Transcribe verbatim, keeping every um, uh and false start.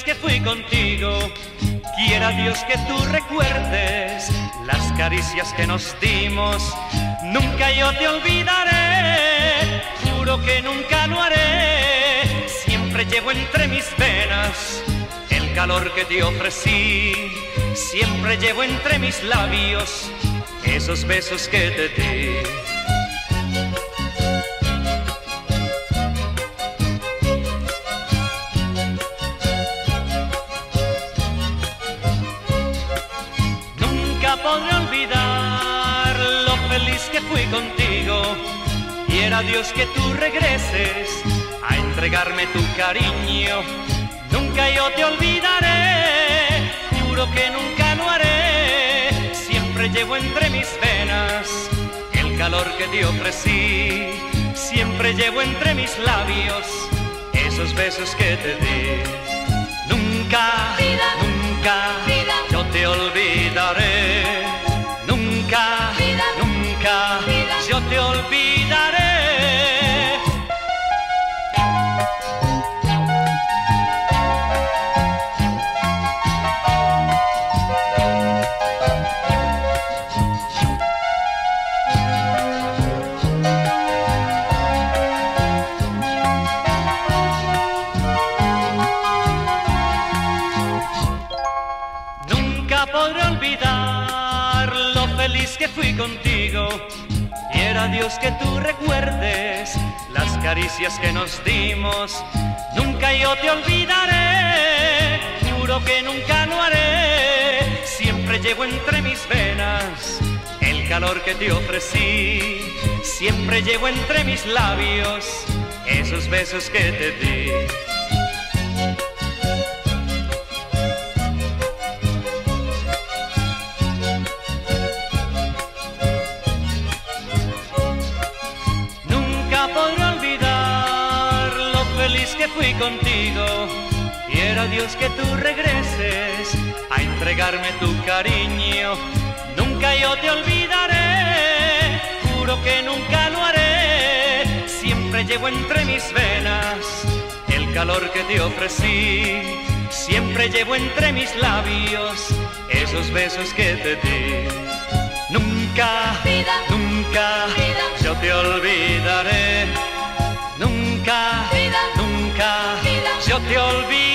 que fui contigo. Quiera Dios que tú recuerdes las caricias que nos dimos. Nunca yo te olvidaré, juro que nunca lo haré. Siempre llevo entre mis venas el calor que te ofrecí. Siempre llevo entre mis labios esos besos que te di. Nunca podré olvidar lo feliz que fui contigo. Quiera Dios que tú regreses a entregarme tu cariño. Nunca yo te olvidaré, juro que nunca lo haré. Siempre llevo entre mis venas el calor que te ofrecí. Siempre llevo entre mis labios esos besos que te di. Nunca, vida, nunca vida, yo te olvidaré. Nunca, vida, nunca vida, yo te olvidaré. Nunca podré olvidar lo feliz que fui contigo. Quiera Dios que tú recuerdes las caricias que nos dimos. Nunca yo te olvidaré, juro que nunca lo haré. Siempre llevo entre mis venas el calor que te ofrecí. Siempre llevo entre mis labios esos besos que te di. Podré olvidar lo feliz que fui contigo. Quiera Dios que tú regreses a entregarme tu cariño. Nunca yo te olvidaré, juro que nunca lo haré. Siempre llevo entre mis venas el calor que te ofrecí. Siempre llevo entre mis labios esos besos que te di. Nunca, vida, nunca vida, yo te olvidaré. Nunca, vida, nunca vida, yo te olvidaré.